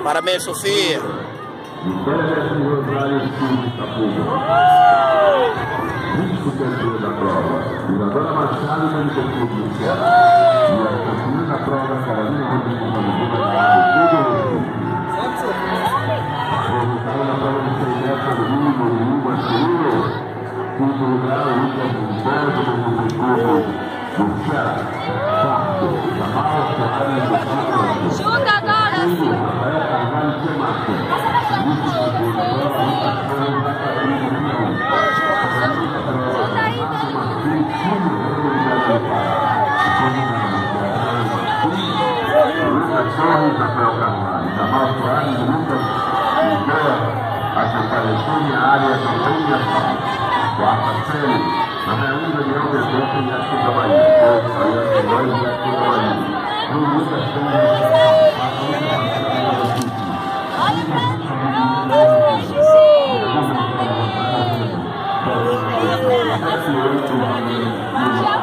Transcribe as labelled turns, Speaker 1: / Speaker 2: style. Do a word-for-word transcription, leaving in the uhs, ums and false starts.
Speaker 1: Parabéns, Sofia.
Speaker 2: Vice-campeã da prova, Isadora Machado e Manicomio do Ceará. E a campeã da prova, Carolina Rodrigues, resultado da prova de cem metros do Rio, do Rio Masculino. Quinto lugar, o Lucas Humberto, do Município do Ceará. Quarto, Jamal Soares do Ceará.
Speaker 3: Chuta, Dora!
Speaker 2: Segundo, Rafael Carvalho de Márcio. Vice-campeã da prova, Lucas Torres da Carolina do Rio. Lucas Torres, Rafael Carvalho, Jamal Soares e Lucas Lisboa, a que apareceu em área também da sala. Quarta série, a Rainha Daniel Mendonça e a Sul da Bahia. Aliança Nós e a Sul da Bahia. O Lucas Torres, a Lucas Torres,